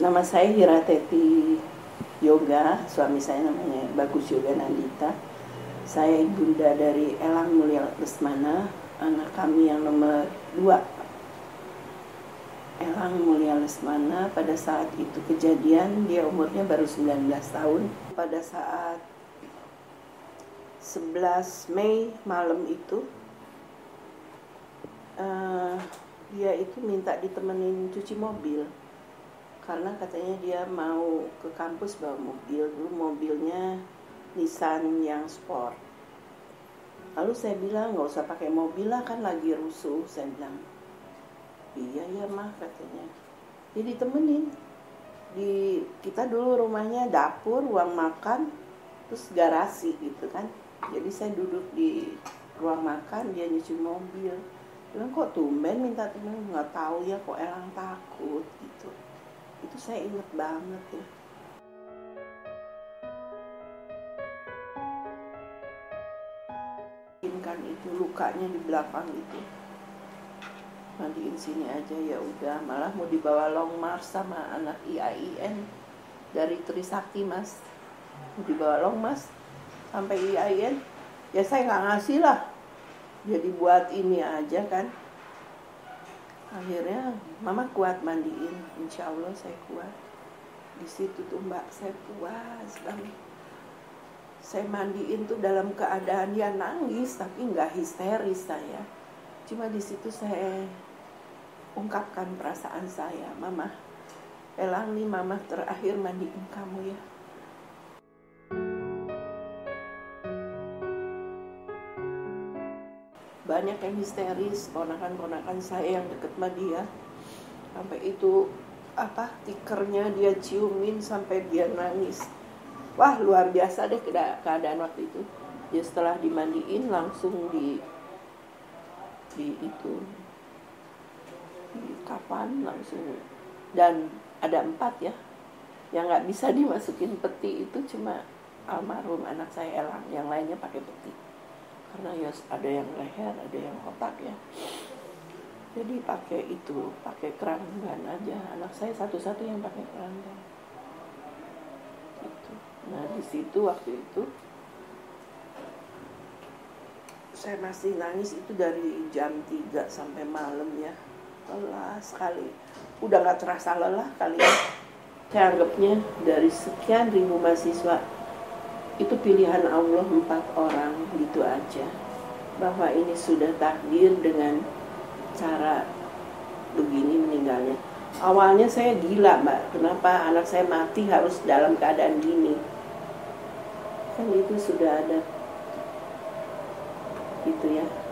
Nama saya Hirateti Yoga, suami saya namanya Bagus Yoga Nandita. Saya ibunda dari Elang Mulia Lesmana, anak kami yang nomor 2. Elang Mulia Lesmana pada saat itu kejadian, dia umurnya baru 19 tahun. Pada saat 11 Mei malam itu, dia itu minta ditemenin cuci mobil. Karena katanya dia mau ke kampus bawa mobil, dulu mobilnya Nissan yang sport. Lalu saya bilang nggak usah pakai mobil lah, kan lagi rusuh. Saya bilang iya ya mah katanya. Jadi ditemenin. Kita dulu rumahnya dapur, ruang makan, terus garasi gitu kan. Jadi saya duduk di ruang makan, dia nyuci mobil. Bilang kok tumben minta temen, nggak tahu ya kok Elang takut gitu. Itu saya ingat banget ya. Kan itu lukanya di belakang itu, mandiin sini aja ya udah, malah mau dibawa long march sama anak IAIN dari Trisakti mas, mau dibawa long march sampai IAIN, ya saya nggak ngasih lah, jadi buat ini aja kan. Akhirnya mama kuat mandiin, insya Allah saya kuat. Di situ tuh mbak saya puas banget. Saya mandiin tuh dalam keadaan dia nangis, tapi nggak histeris saya. Cuma di situ saya ungkapkan perasaan saya, mama, Elang nih mama terakhir mandiin kamu ya. Banyak yang histeris, ponakan-ponakan saya yang deket sama dia. Sampai itu tikernya dia ciumin sampai dia nangis. Wah luar biasa deh keadaan waktu itu. Dia setelah dimandiin langsung di kapan langsung. Dan ada 4 ya, yang nggak bisa dimasukin peti itu cuma almarhum anak saya Elang, yang lainnya pakai peti. Karena ya ada yang leher, ada yang otak ya. Jadi pakai keranggan aja. Anak saya satu-satu yang pakai keranggan. Gitu. Nah di situ waktu itu saya masih nangis itu dari jam 3 sampai malam ya. Lelah sekali. Udah nggak terasa lelah kali ya. Saya anggapnya dari sekian ribu mahasiswa itu pilihan Allah 4 orang gitu aja, bahwa ini sudah takdir dengan cara begini meninggalnya. Awalnya saya gila mbak, kenapa anak saya mati harus dalam keadaan gini, kan itu sudah ada gitu ya.